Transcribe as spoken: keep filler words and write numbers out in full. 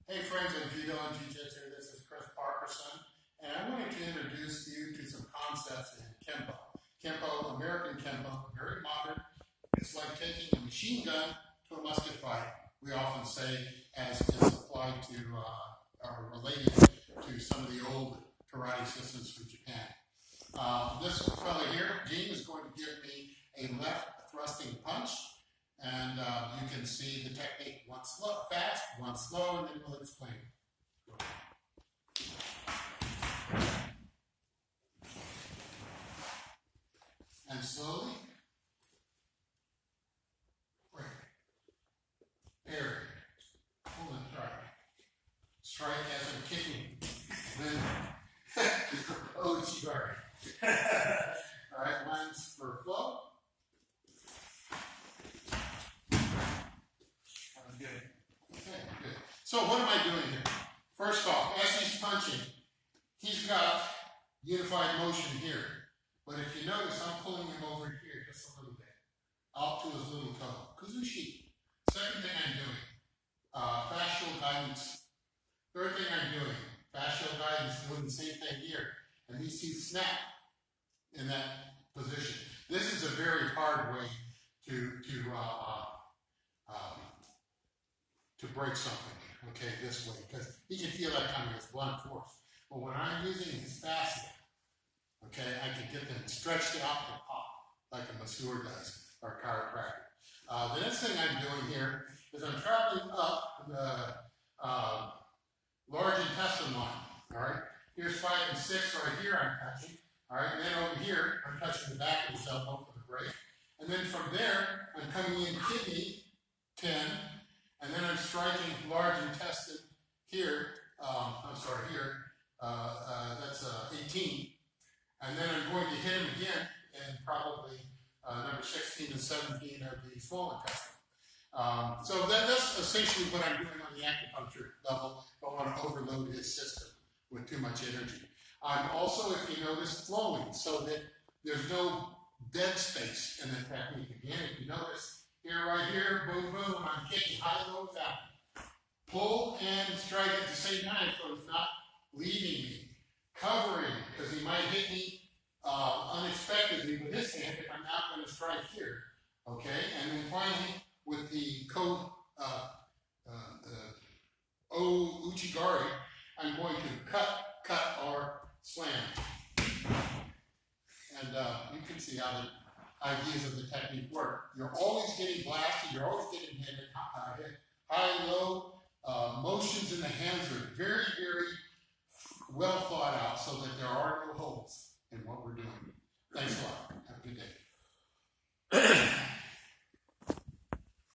Hey friends of Judo and Jiu-Jitsu, this is Chris Parkerson, and I wanted to introduce you to some concepts in Kenpo. Kenpo, American Kenpo, very modern. It's like taking a machine gun to a musket fight, we often say, as is applied to, uh, or related to some of the old karate systems from Japan. Uh, this fellow here, Gene, is going to give me a left thrusting punch. And uh, you can see the technique, one slow, fast, one slow, and then we'll explain. And slowly, break, parry, pull and strike. Strike as I'm kicking. Then, oh, chigari. All right, lines for flow. So what am I doing here? First off, as he's punching, he's got unified motion here. But if you notice, I'm pulling him over here just a little bit, out to his little toe. Kuzushi. Second thing I'm doing, uh, fascial guidance. Third thing I'm doing, fascial guidance, doing the same thing here. And these two snap in that position. This is a very hard way to, to, uh, um, to break something. Okay, this way, because he can feel that coming as blunt force. But when I'm using his fast, okay, I can get them stretched out and pop, like a masseur does, or a chiropractor. Uh, the next thing I'm doing here is I'm traveling up the uh, large intestine line, all right? Here's five and six right here I'm touching, all right? And then over here, I'm touching the back of his elbow for the break. And then from there, I'm coming in kidney, ten, and then I'm striking large intestine here, um, I'm sorry, here, uh, uh, that's uh, eighteen. And then I'm going to hit him again in probably uh, number sixteen and seventeen of the small intestine. Um, so that, that's essentially what I'm doing on the acupuncture level if I want to overload his system with too much energy. I'm also, if you notice, flowing so that there's no dead space in the technique. Again, if you notice, here, right here, boom, boom, I'm kicking high, low, down. Pull and strike at the same time so it's not leaving me. Covering, because he might hit me uh, unexpectedly with his hand if I'm not going to strike here. Okay, and then finally, with the ko, uh, uh, uh, o uchigari, I'm going to cut, cut, or slam. And uh, you can see how the ideas of the technique work. You're always getting blasted, you're always getting hit, uh, hit high, low. Uh, motions in the hands are very, very well thought out so that there are no holes in what we're doing. Thanks a lot. Have a good day.